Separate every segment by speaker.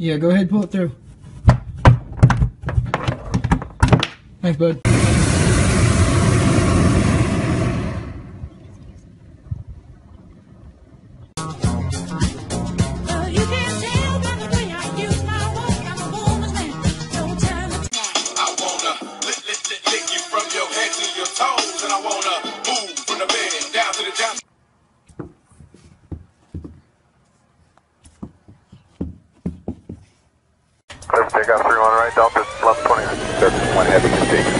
Speaker 1: Yeah, go ahead, pull it through. Thanks, bud.
Speaker 2: Take out 3-1 right, Delta 1129. That's 1 heavy continue.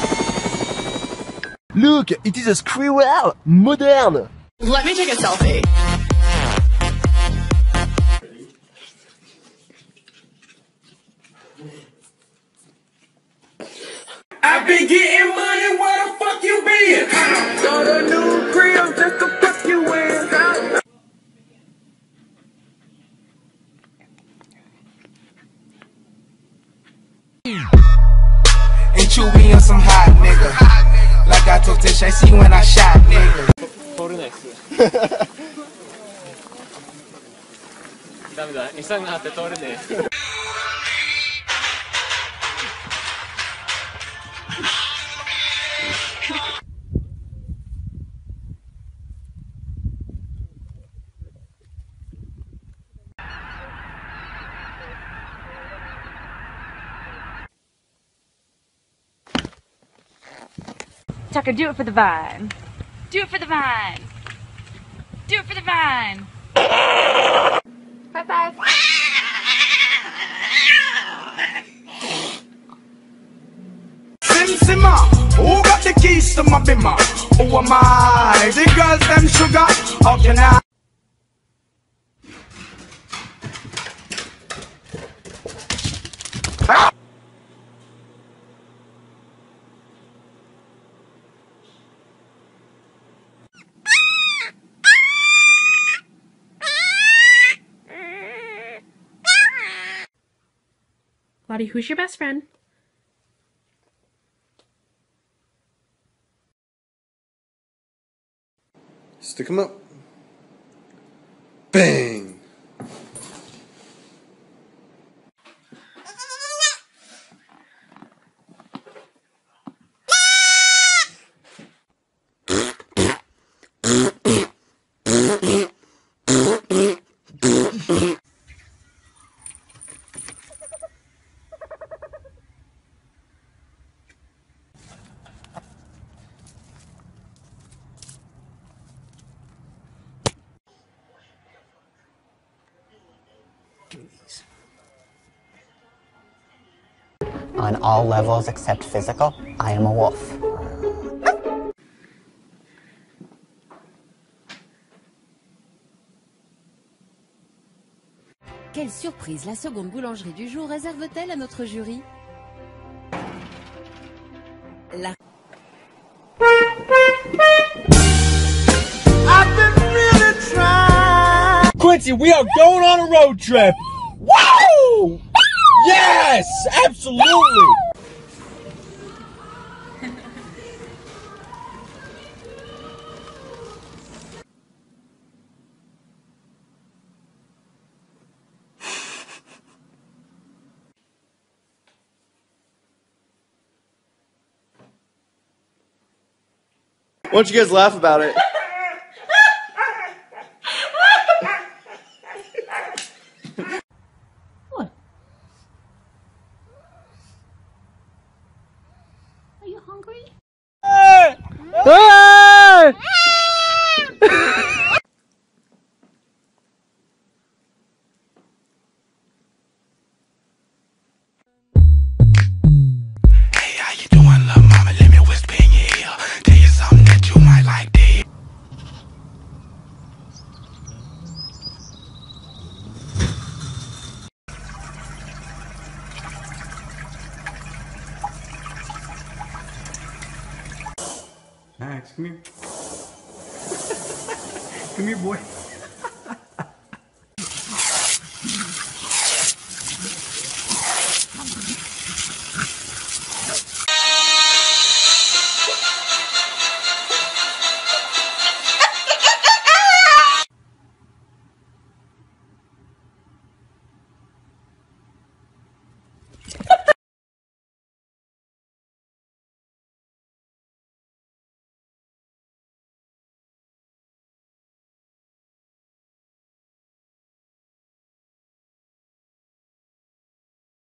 Speaker 3: Look, it is a squirrel! Modern!
Speaker 4: Let me take a selfie.
Speaker 5: I've been getting money, where the fuck you been? Got a new crib just to fuck you in.
Speaker 6: Ain't you being some hot nigga? Like I took this, I see when I shot nigga.
Speaker 7: ダメだ、餌があって通れねえ。
Speaker 8: Tucker, do it for the vine. Do it for the vine. Do it for the vine. Bye-bye.
Speaker 6: Sim Simma, who got the keys to my bimmer? Who am I? The girls them sugar. How can I?
Speaker 4: Lottie, who's your best friend?
Speaker 3: Stick him up. Bang!
Speaker 9: On all levels except physical, I am a wolf.
Speaker 10: Quelle surprise la seconde boulangerie du jour réserve-t-elle à notre jury? La...
Speaker 6: I've been really trying.
Speaker 3: Quincy, we are going on a road trip! Woo! Yes! Absolutely! Why don't you guys laugh about it?
Speaker 8: What? Are you hungry?
Speaker 6: Hey, how you doing, little mama? Let me whisper in your ear. Tell you something that you might like to hear.
Speaker 1: Max, come here. Come here, boy.